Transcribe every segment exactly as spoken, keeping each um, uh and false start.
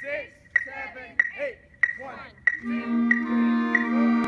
six, seven, eight. One, two, three, four,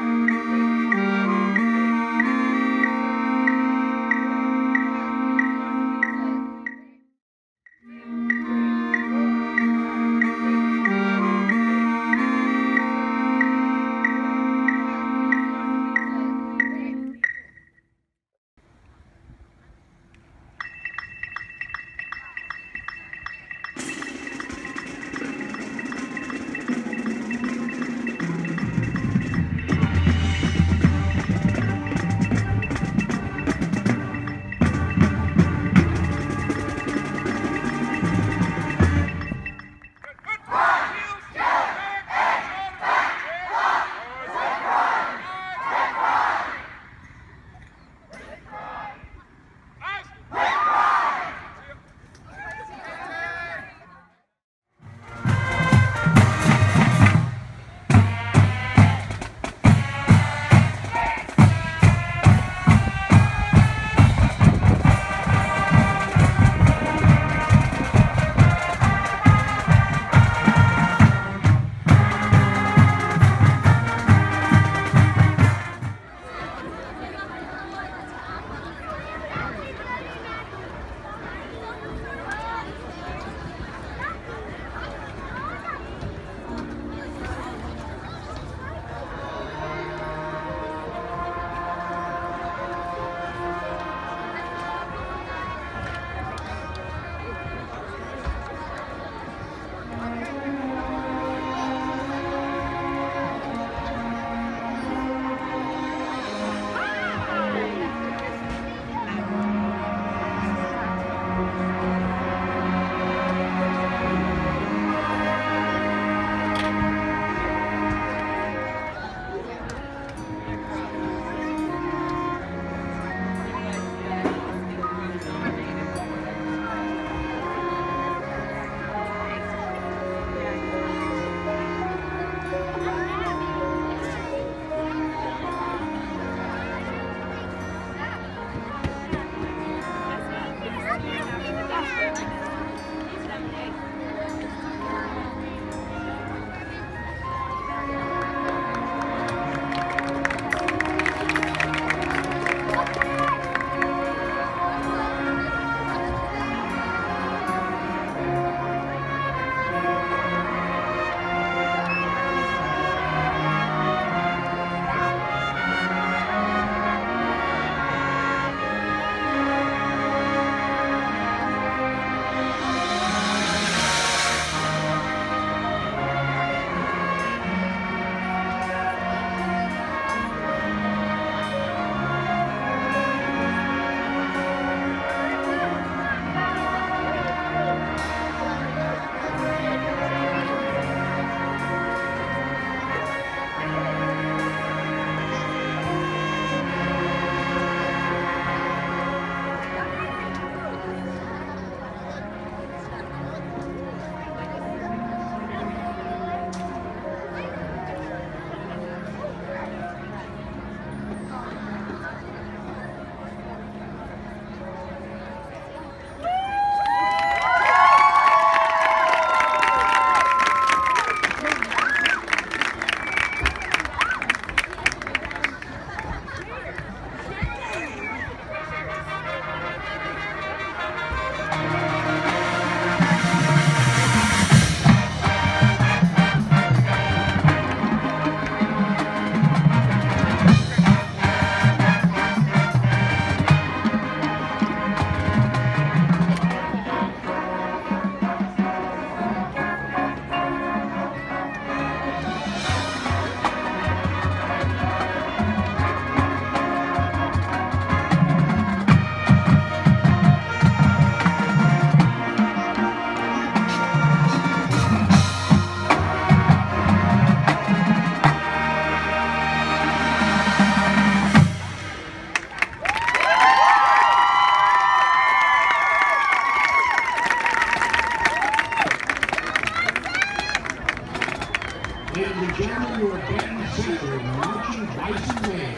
Ladies and gentlemen, your Benton Central marching Bison band.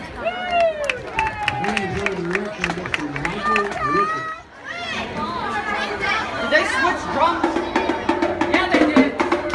The band is under the direction of Mister Michael Ricketts. Did they switch drums? Yeah, they did.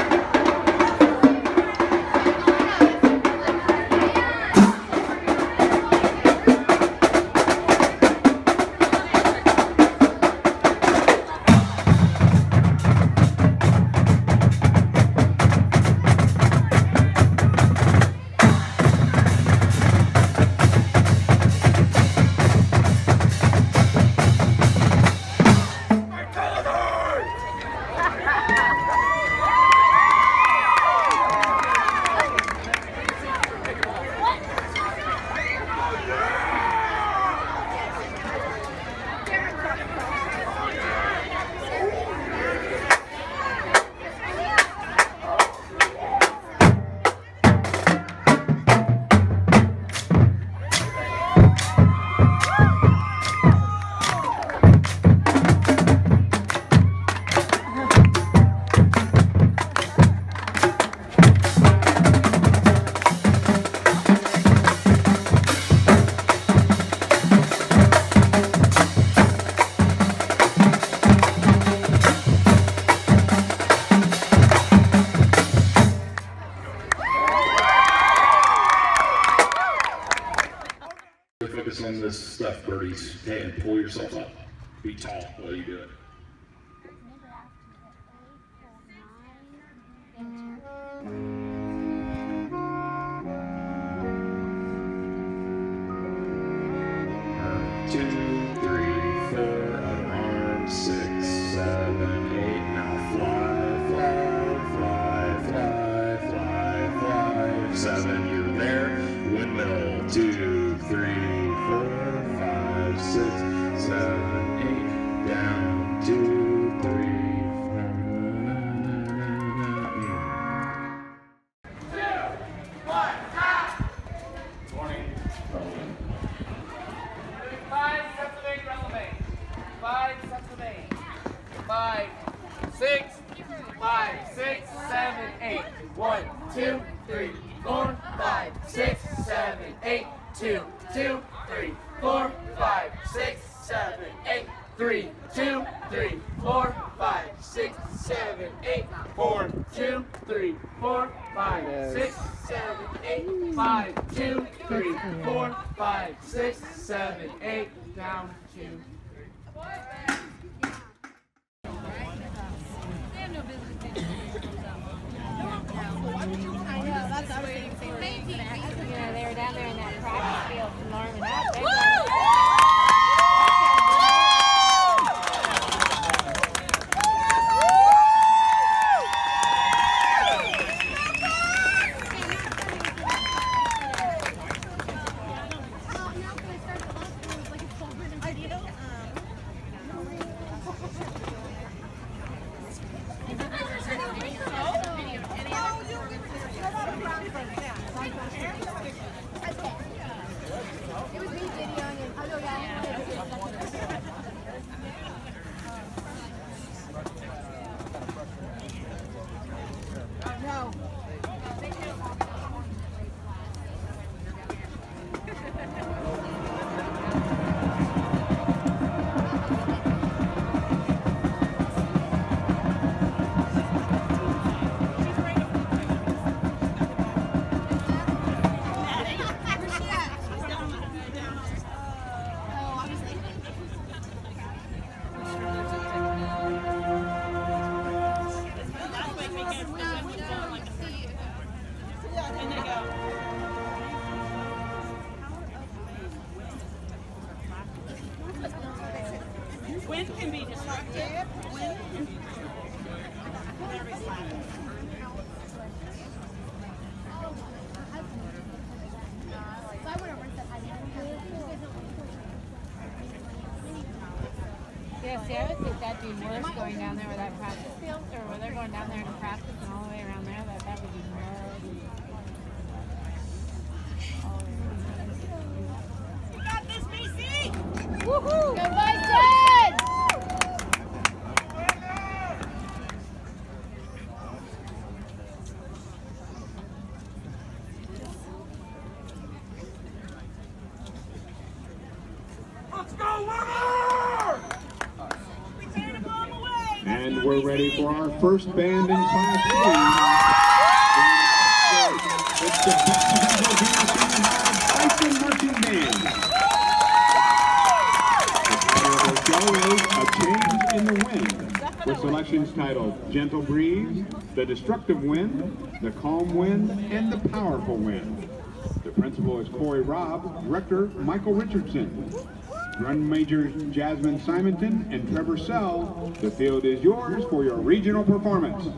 breeze. Okay, and pull yourself up. Be tall while you do it. Two, three, four, other arm, six, seven, eight. Now fly, fly, fly, fly, fly, fly. Seven, you're there. Windmill. Two, three, four, five, six, seven, eight. Down. Two, three, four. Two, one, top. Morning. Five sets of eight relevant. Five sets of eight. Five, six, five, six, seven, eight. One, two, three, four, five, six, seven, eight. Two, two, three, four, five, six, seven, eight. Three, two, three, four, five, six, seven, eight. Four, two, three, four, five, six, seven, eight. Five, two, three, four, five, six, seven, eight. Down, two, three. I know, that's what I was thinking. Yeah, they were down there in that practice field warming up. They were Wind can be destructive. Wind can be Yeah, see, I would think that'd be worse going down there with that practice field, or where they're going down there to practice and all the way around there, that, that would be worse. You got this, B C! Woohoo! Go Bison! Let's go, Weber! And we're ready for our first band in Class three. It's the Benton Central High Bison Marching Band. A Change in the Wind, with selections titled Gentle Breeze, The Destructive Wind, The Calm Wind, and The Powerful Wind. The principal is Corey Robb, director Michael Richardson. Drum majors Jasmine Simonton and Trevor Sell. The field is yours for your regional performance.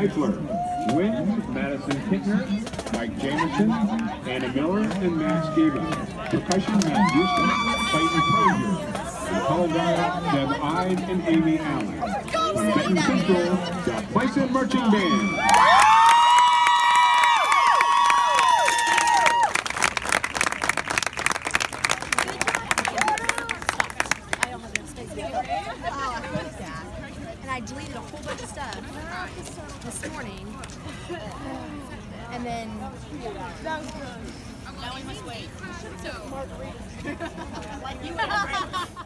Stickler. Wins, Madison Kittner, Mike Jameson, Anna Miller, and Matt Stevens. Percussion, Matt Houston, Clayton Crozier. And color guard, Deb Ide and Amy Allen. From Benton Central, the Bison Marching Band. I deleted a whole bunch of stuff this morning, and then that was good. Now we must wait. So, like you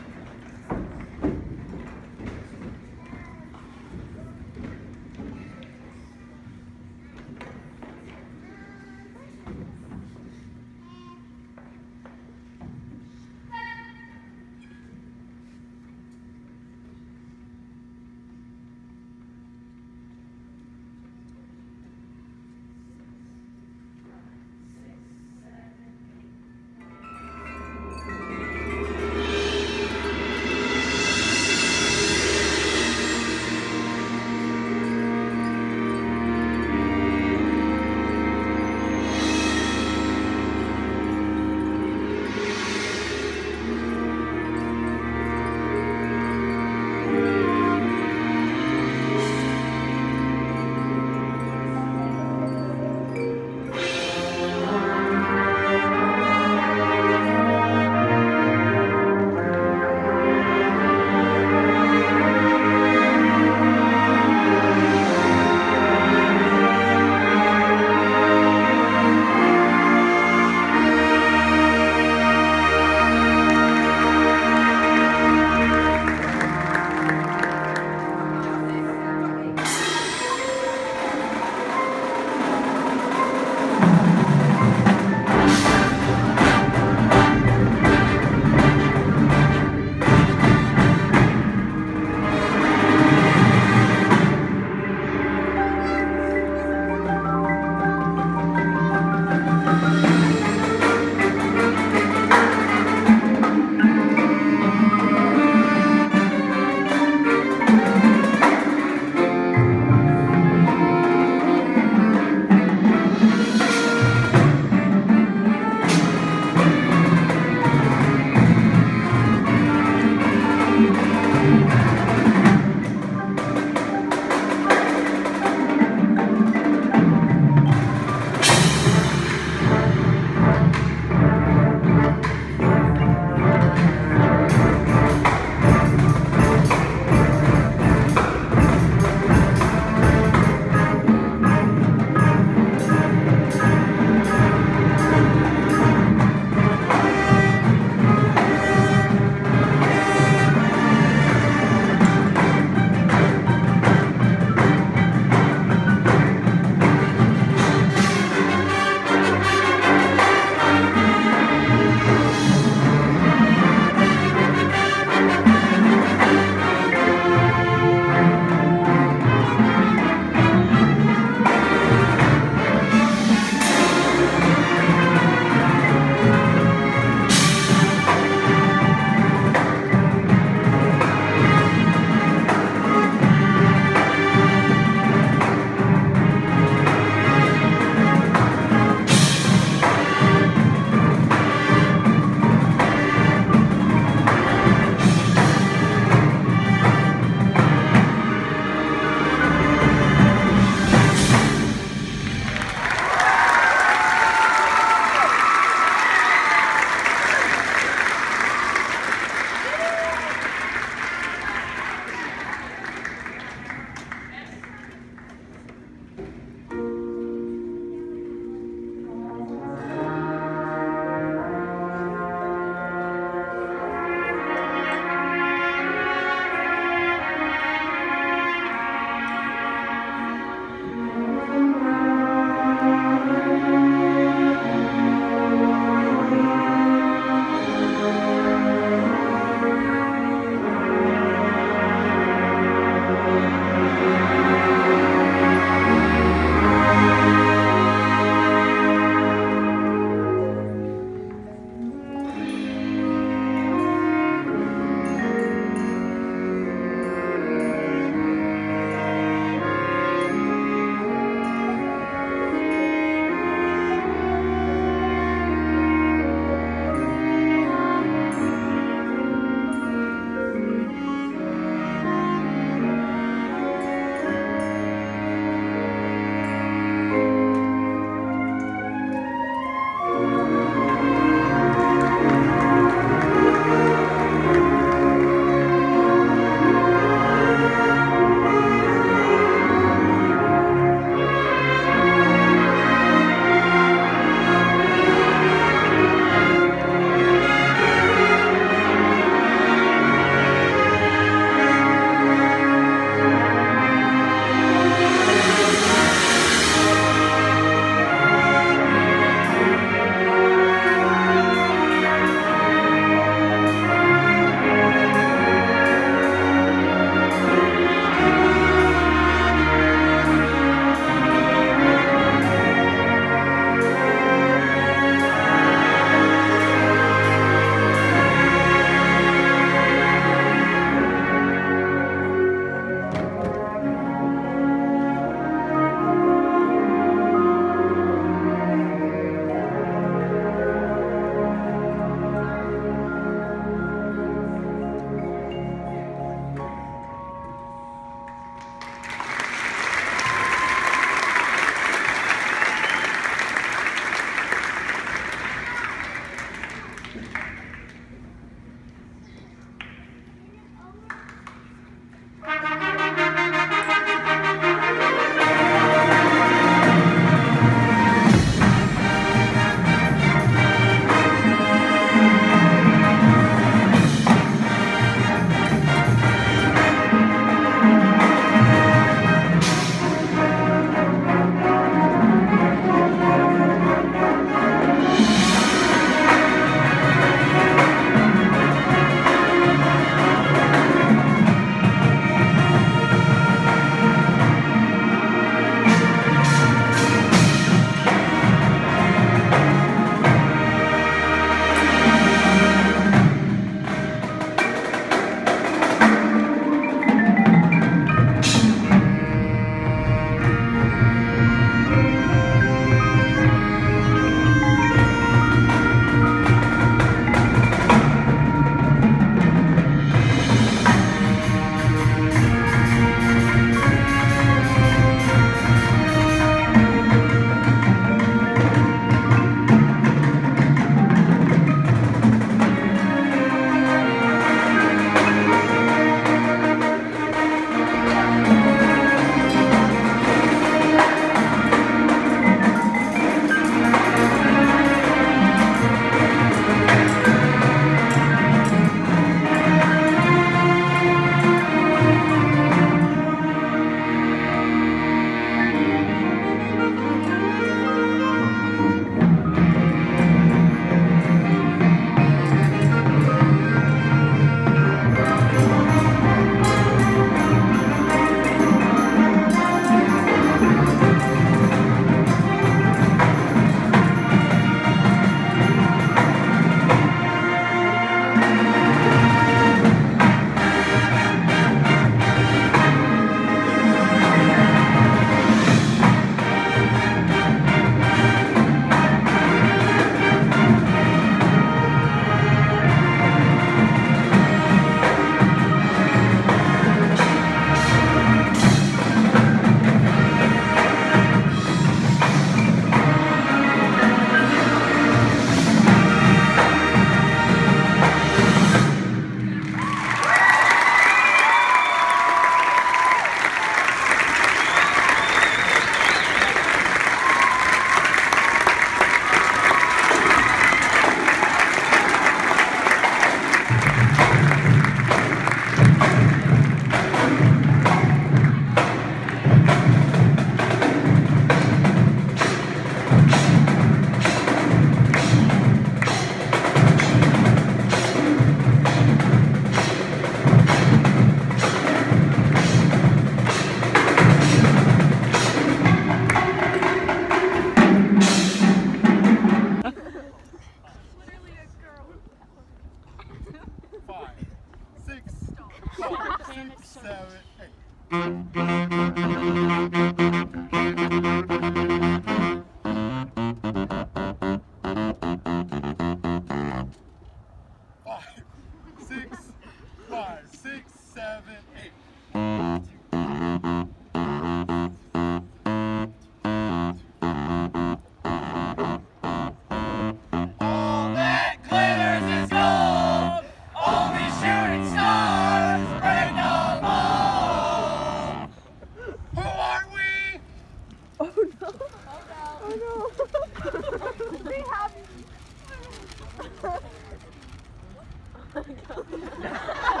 Oh no.